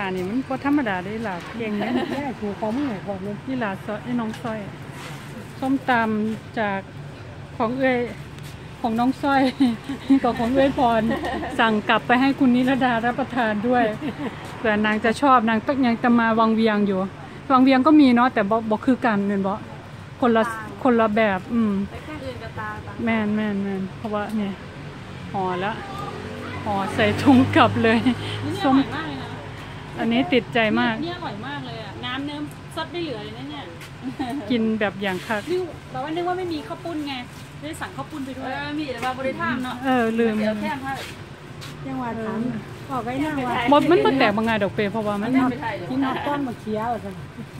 นี่มันก็ธรรมดาได้หลาเก่งเนี่ยแม่ถูกของมึงไหนของมึงนี่หลาซอยไอ้น้องสร้อยส้มตำจากของของน้องสร้อย กับของพรสั่งกลับไปให้คุณนิรดารับประทานด้วยเผื่อนางจะชอบนางต้องยังจะมาวังเวียงอยู่วังเวียงก็มีเนาะแต่บอกคือกันเห็นบ่คนละแบบไปแค่อื่นกับตาแม่นเพราะว่าเนี่ยห่อละห่อใส่ถุงกลับเลยส้มอันนี้ติดใจมากเนี่ยอร่อยมากเลยอ่ะน้ำเนื้อซดไม่เหลือเลยนะเนี่ยกินแบบอย่างคักแต่ว่านึกว่าไม่มีข้าวปุ้นไงได้สั่งข้าวปุ้นไปด้วยมีแต่ว่าบริธามเนาะลืมเดี๋ยวแค่ยังว่าถามบอกไอ้นั่งว่ามันแตกบางงานดอกเปเพราะว่ามันกินนอกต้นมาเคี้ยวกัน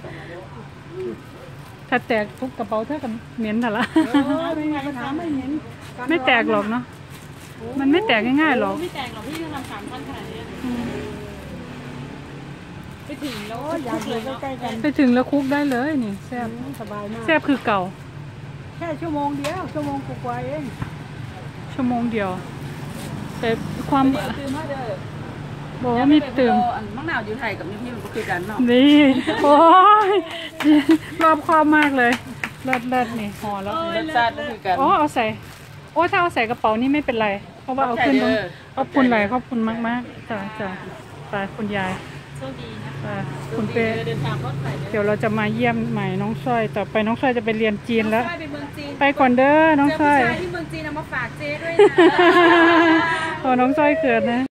ถ้าแตกทุกกระเป๋าเท่ากับเหม็นแต่ละไม่ไงก็ถามไม่เห็นไม่แตกหรอกเนาะมันไม่แตกง่ายๆหรอกไม่แตกหรอกพี่จะทำ3 ชั้นขนาดนี้ไปถึงแล้วอยากเลยใกล้ๆกันไปถึงแล้วคุกได้เลยนี่แซ่บสบายมากแซ่บคือเก่าแค่ชั่วโมงเดียวชั่วโมงกว่าเองชั่วโมงเดียวแต่ความตื่นมาเด้อบอกว่ามีตื่นมังนาวอยู่ไทยกับนี่พี่มันก็คือกันเนาะนี่โอ้ยรอบคอบมากเลยเลิศนี่ห่อแล้วรสชาติก็คือกันเอาใส่ถ้าเอาใส่กระเป๋านี่ไม่เป็นไรเพราะว่าเอาขึ้นขอบคุณหลายขอบคุณมากๆจ้ะไปคุณยายโชคดีนะคุณเป้เดี๋ยวเราจะมาเยี่ยมใหม่น้องสร้อยต่อไปน้องสร้อยจะไปเรียนจีนแล้วไปก่อนเด้อน้องสร้อยที่เมืองจีนเอามาฝากเจ๊ด้วยนะน้องสร้อยเกิดนะ